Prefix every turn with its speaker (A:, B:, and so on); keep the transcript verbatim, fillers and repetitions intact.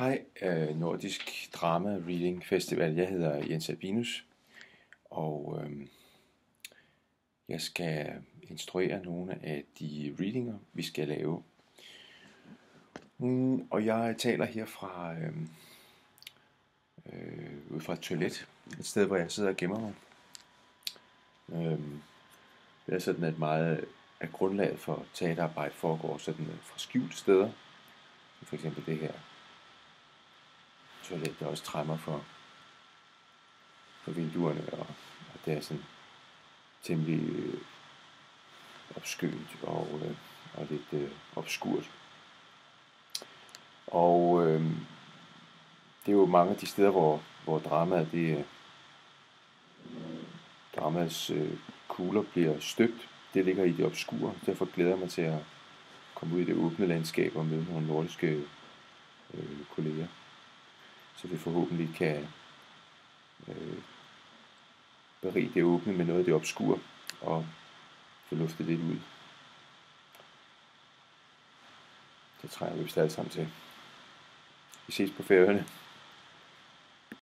A: Hej, øh, Nordic Drama Reading Festival. Jeg hedder Jens Albinus, og øh, jeg skal instruere nogle af de readinger, vi skal lave. Mm, og jeg taler her fra, øh, øh, ud fra et toilet, et sted, hvor jeg sidder og gemmer mig. Øh, det er sådan, at meget af grundlaget for teaterarbejde foregår sådan fra skjulte steder. For eksempel det her toilet, der også træmmer for, for vinduerne, og, og det er sådan temmelig øh, opskønt og, øh, og lidt øh, obskurt. Og øh, det er jo mange af de steder, hvor, hvor dramaet, det, øh, dramaets øh, kugler bliver støbt. Det ligger i det obskure. Derfor glæder jeg mig til at komme ud i det åbne landskab og møde nogle nordiske øh, kolleger. Så vi forhåbentlig kan øh, berige det åbne med noget af det obskure og få luftet lidt ud. Det trænger vi vist alle sammen til. Vi ses på Færøerne.